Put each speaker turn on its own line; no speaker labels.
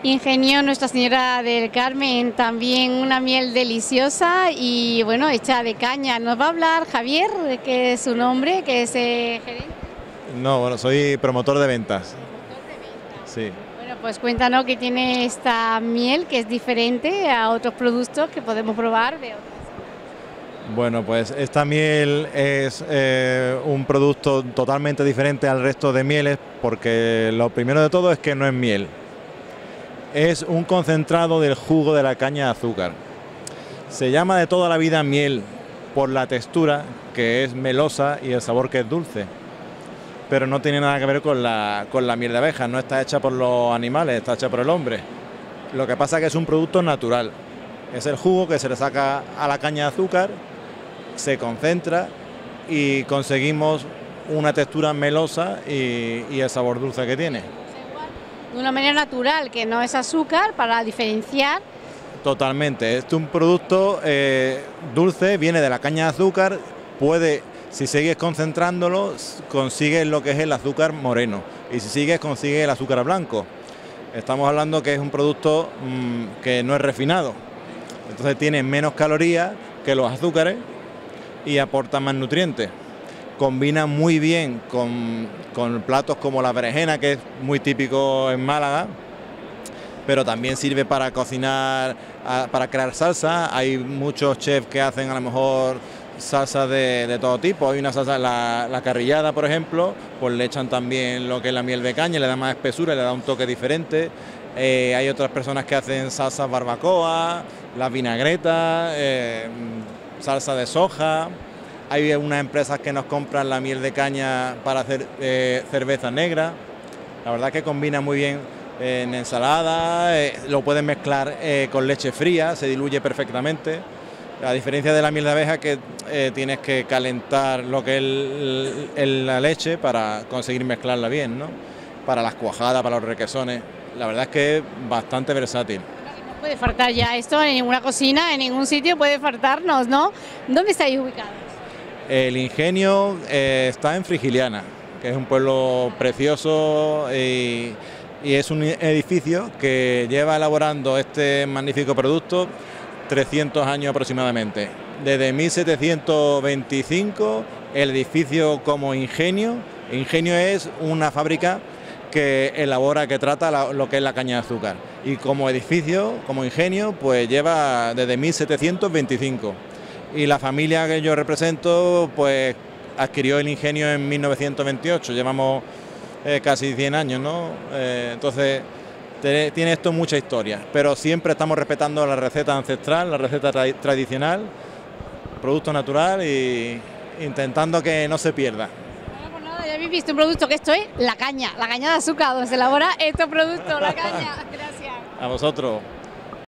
Ingenio Nuestra Señora del Carmen, también una miel deliciosa y bueno, hecha de caña. Nos va a hablar Javier, que es su nombre, que es gerente.
No, bueno, soy promotor de ventas.
Promotor de ventas.
Sí.
Bueno, pues cuéntanos qué tiene esta miel, que es diferente a otros productos que podemos probar de otras.
Bueno, pues esta miel es un producto totalmente diferente al resto de mieles, porque lo primero de todo es que no es miel. Es un concentrado del jugo de la caña de azúcar. Se llama de toda la vida miel por la textura, que es melosa, y el sabor, que es dulce. Pero no tiene nada que ver con la miel de abeja, no está hecha por los animales, está hecha por el hombre. Lo que pasa es que es un producto natural. Es el jugo que se le saca a la caña de azúcar, se concentra y conseguimos una textura melosa y el sabor dulce que tiene.
De una manera natural, que no es azúcar, para diferenciar.
Totalmente, es un producto dulce, viene de la caña de azúcar, si sigues concentrándolo, consigues lo que es el azúcar moreno, y si sigues, consigues el azúcar blanco. Estamos hablando que es un producto que no es refinado, entonces tiene menos calorías que los azúcares y aporta más nutrientes. Combina muy bien con platos como la berenjena, que es muy típico en Málaga, pero también sirve para cocinar, para crear salsa. Hay muchos chefs que hacen a lo mejor salsas de todo tipo. Hay una salsa, la carrillada, por ejemplo, pues le echan también lo que es la miel de caña, le da más espesura, le da un toque diferente. Hay otras personas que hacen salsas barbacoa, las vinagretas, salsa de soja. Hay unas empresas que nos compran la miel de caña para hacer cerveza negra. La verdad que combina muy bien en ensalada, lo pueden mezclar con leche fría, se diluye perfectamente. A diferencia de la miel de abeja, que tienes que calentar lo que es la leche para conseguir mezclarla bien, ¿no? Para las cuajadas, para los requesones. La verdad es que es bastante versátil.
No puede faltar ya esto en ninguna cocina, en ningún sitio puede faltarnos, ¿no? ¿Dónde estáis ubicados?
El Ingenio está en Frigiliana, que es un pueblo precioso y es un edificio que lleva elaborando este magnífico producto 300 años aproximadamente. Desde 1725 el edificio como Ingenio. Ingenio es una fábrica que elabora, que trata lo que es la caña de azúcar. Y como edificio, como Ingenio, pues lleva desde 1725. Y la familia que yo represento, pues adquirió el Ingenio en 1928, llevamos casi 100 años, ¿no? Entonces tiene esto mucha historia, pero siempre estamos respetando la receta ancestral, la receta tradicional, producto natural, y intentando que no se pierda.
Bueno, pues nada, ya habéis visto un producto, que esto es la caña de azúcar, donde se elabora estos productos, la caña. Gracias.
A vosotros.